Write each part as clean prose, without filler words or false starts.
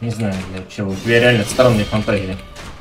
Не знаю, для чего. У тебя реально странные фантазии.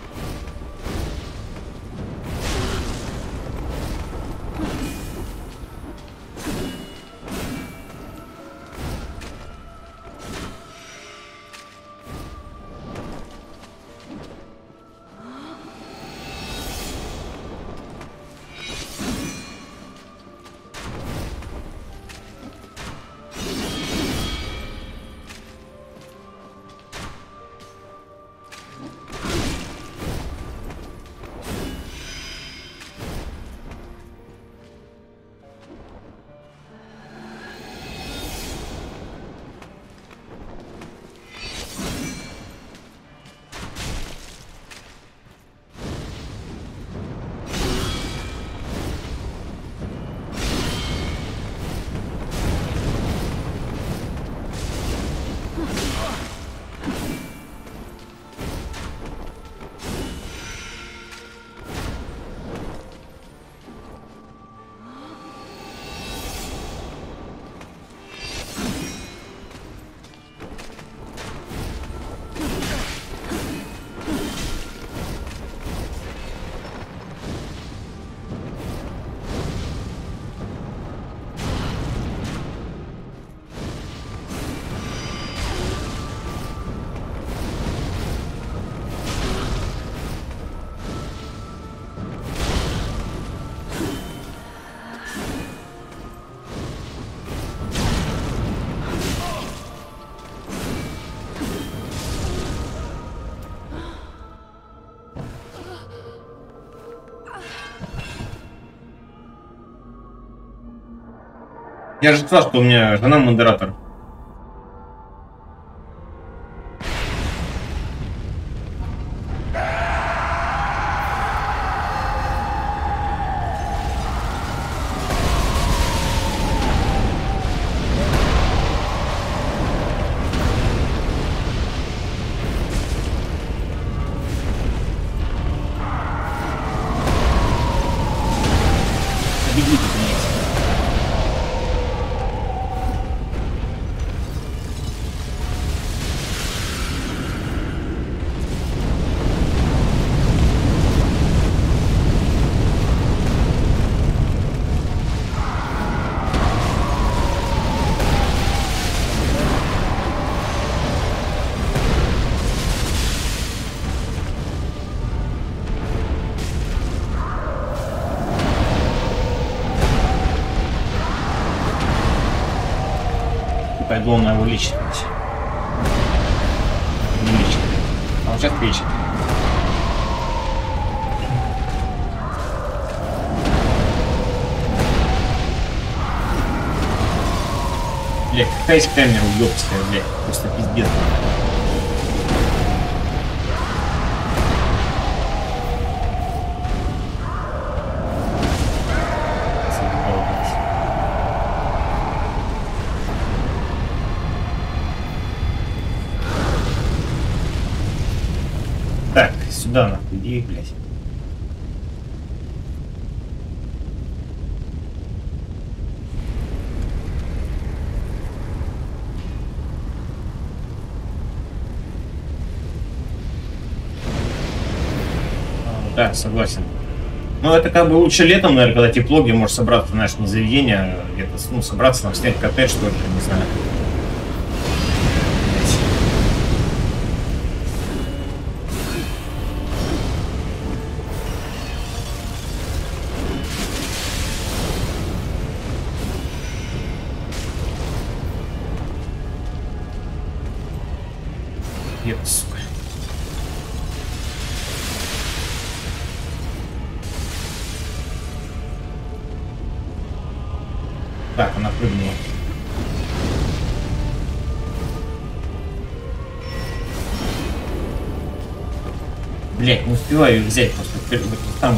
Я же сказал, что у меня жена модератор. Главное его лечить. Не лечит. А он сейчас лечит. Бля, какая из камера уёбская, блядь. Просто пиздец. Сюда нахуй, иди, блядь. Да, согласен. Ну, это как бы лучше летом, наверное, когда тепло, где можешь собраться, знаешь, не заведение, а где-то, ну, собраться, там, снять коттедж, что ли, не знаю. Сука. Так, она прыгнула. Блять, не успеваю ее взять, просто там.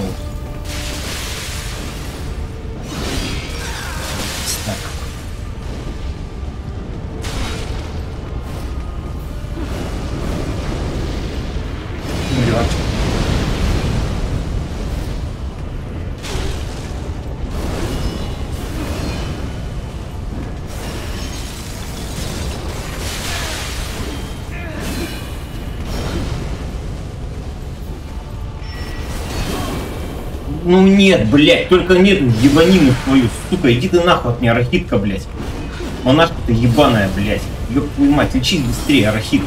Ну нет, блядь, только нету ебанину твою, сука, иди ты нахуй от меня, арахитка, блядь. Монашка-то ебаная, блядь. Ёб твою мать, лечись быстрее, арахит.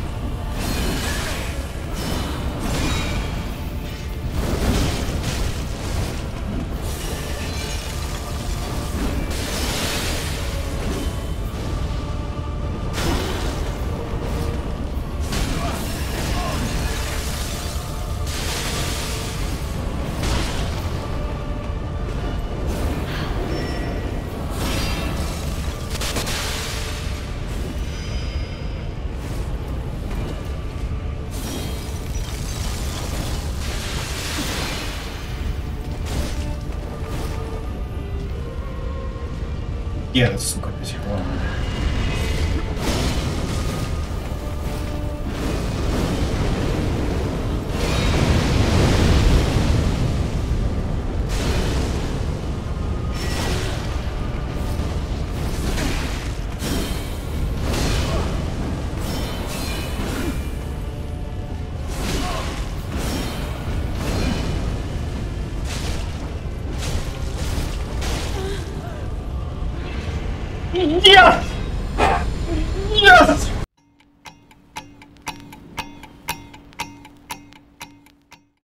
Я, сука, до сих пор. Yes! Yes!